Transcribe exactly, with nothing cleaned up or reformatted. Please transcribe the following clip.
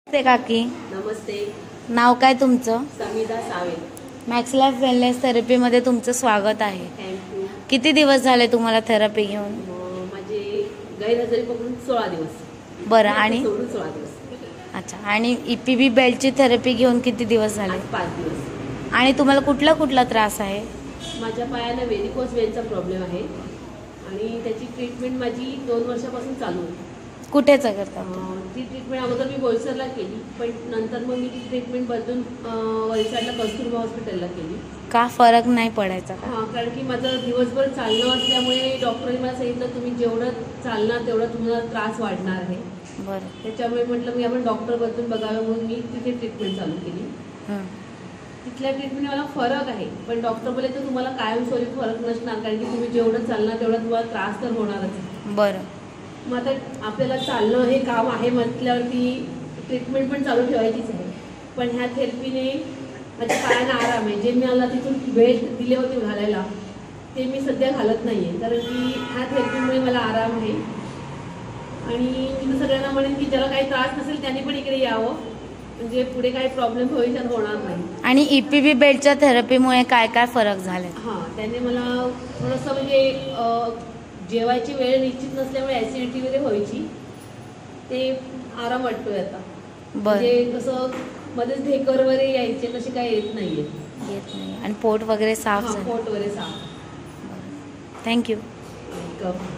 नमस्ते काकी. नमस्ते. नाव काय तुमचं? Samidha Save. Max life wellness थेरपीमध्ये तुमचं स्वागत आहे. थँक्यू. किती दिवस झाले तुम्हाला थेरपी घेऊन? माझे गैरहजेरी पकडून सोळा दिवस. बरं. आणि सोडून सोळा दिवस. अच्छा. आणि ई पी बी बेल्टची थेरपी घेऊन किती दिवस झाले? पाच दिवस. आणि तुम्हाला कुठला कुठला त्रास आहे? माझ्या पायाला व्हेरिकोज वेनचा प्रॉब्लेम आहे आणि त्याची ट्रीटमेंट माझी दोन वर्षापासून चालू आहे. कुठेच करता? ती ट्रीटमेंट अगोदर मी बोईसरला केली, पण नंतर मग मी ती ट्रीटमेंट बदलून वलसाडला कस्तुरबा हॉस्पिटलला केली. का फरक नाही पडायचा का? हां, कारण की माझं दिवसभर चालणं असल्यामुळे डॉक्टरांनी मला सांगितलं तुम्ही जेवढं चालणार तेवढं तुम्हाला त्रास वाढणार आहे. बरं. त्याच्यामुळे म्हटलं मी आपण डॉक्टर बदलून बघावं म्हणून मी तिथे ट्रीटमेंट चालू केली. तिथल्या ट्रीटमेंट मला फरक आहे, पण डॉक्टर बोलले तर तुम्हाला कायमस्वरूपी फरक नसणार, कारण की तुम्ही जेवढं चालणार तेवढा तुम्हाला त्रास तर होणारच. बरं. मग आता आपल्याला चालणं हे काम आहे म्हटल्यावरती ट्रीटमेंट पण चालू ठेवायचीच आहे. पण ह्या थेरपीने माझ्या पायाला आराम आहे. जे मला तिथून बेल्ट दिले होते घालायला ते मी सध्या घालत नाही आहे, कारण की ह्या थेरपीमुळे मला आराम आहे. आणि मी सगळ्यांना म्हणेन की ज्याला काही त्रास नसेल त्यांनी पण इकडे यावं, म्हणजे पुढे काही प्रॉब्लेम भविष्यात होणार नाही. आणि ई पी बी बेल्टच्या थेरपीमुळे काय काय फरक झाले? हां, त्याने मला थोडंसं म्हणजे जेवायची वेळ निश्चित नसल्यामुळे ॲसिडिटी वगैरे व्हायची, ते आराम वाटतोय आता. म्हणजे कसं मध्येच ढेकर वगैरे यायचे तसे काही येत नाहीये. येत नाही. आणि पोट वगैरे साफ झालं? पोट वगैरे साफ. थँक्यू.